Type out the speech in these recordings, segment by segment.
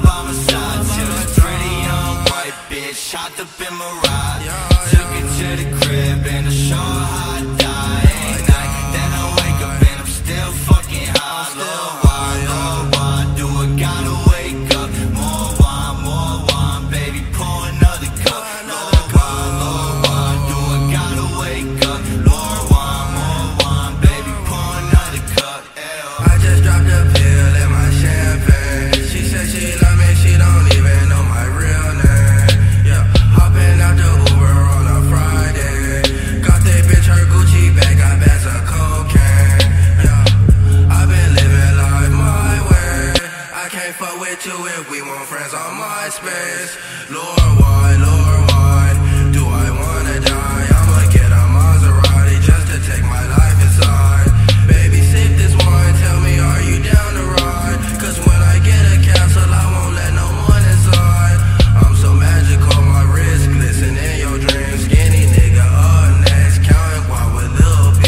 by my side till this pretty young white bitch hopped up in my ride. Took it to the crib and I show her how I die. Ain't night, then I wake up and I'm still fucking high. Lord, why do I gotta wake up? More wine, baby, pour another cup. Lord, why do I gotta wake up? More wine, baby, pour another cup. I just dropped a pill in my champagne. She said she love me, she don't even know my real name. Yeah, hopping out the Uber on a Friday. Got that bitch her Gucci bag, got bags of cocaine. Yeah, I've been living life my way. I can't fuck with you if we want friends on MySpace. Lord, why do I wanna die? I'ma get a Maserati just to take my life inside. Baby, sip this wine, tell me, are you down to ride? Cause when I get a castle, I won't let no one inside. I'm so magical, my wrist glisten in your dreams. Skinny nigga up next, counting guap with Lil B.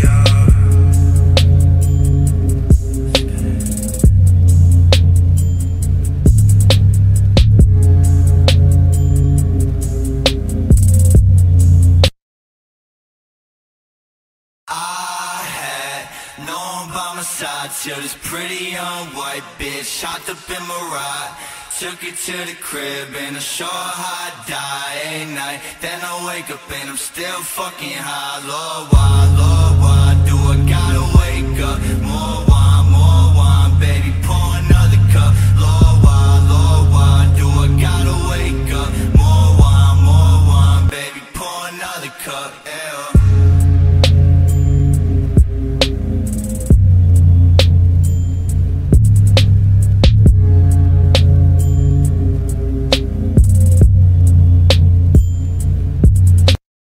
I had no one by my side till this pretty young white bitch hopped up in my ride. Took it to the crib and I show her how I die. Ain't night, then I wake up and I'm still fucking high. Lord, why do I gotta wake up? More